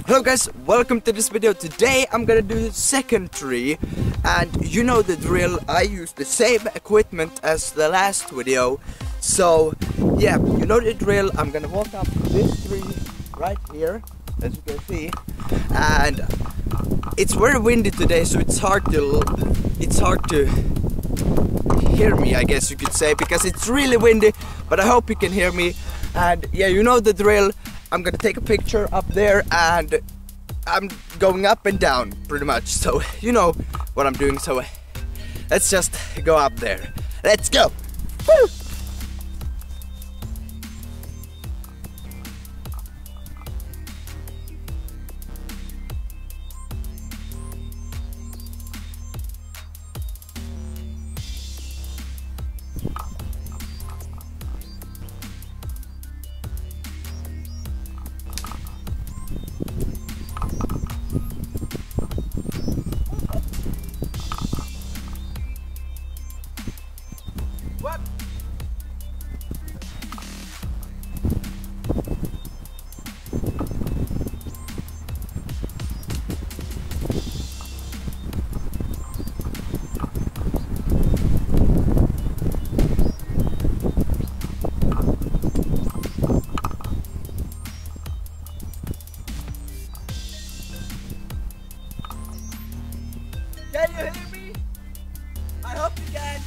Hello guys, welcome to this video. Today I'm gonna do the second tree, and you know the drill, I use the same equipment as the last video. So yeah, you know the drill, I'm gonna walk up this tree right here, as you can see, and it's very windy today, so it's hard to hear me, I guess you could say, because it's really windy, but I hope you can hear me. And yeah, you know the drill. I'm gonna take a picture up there and I'm going up and down pretty much, so you know what I'm doing. So let's just go up there. Let's go! Woo! What? Can you hear me? I hope you can.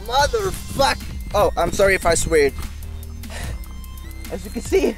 motherfuck. Oh, I'm sorry if I swear. As you can see,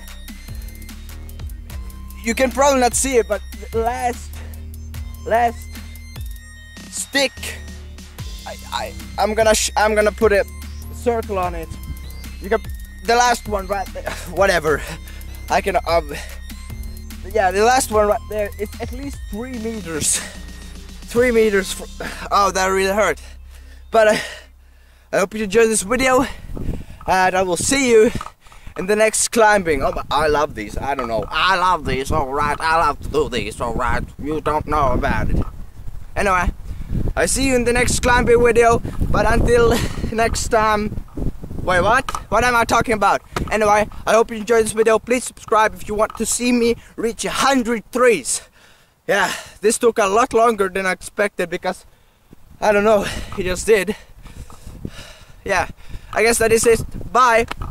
you can probably not see it, but the last stick, I'm gonna put a circle on it. You can, the last one right there, whatever. I can yeah, the last one right there is at least 3 meters. 3 meters. Oh, that really hurt. But I hope you enjoyed this video, and I will see you in the next climbing. Oh, I love these. I don't know. I love these. All right, I love to do these. All right, you don't know about it. Anyway, I see you in the next climbing video. But until next time. Wait, what? What am I talking about? Anyway, I hope you enjoyed this video. Please subscribe if you want to see me reach 100 trees. Yeah, this took a lot longer than I expected because I don't know, it just did. Yeah, I guess that is it. Bye.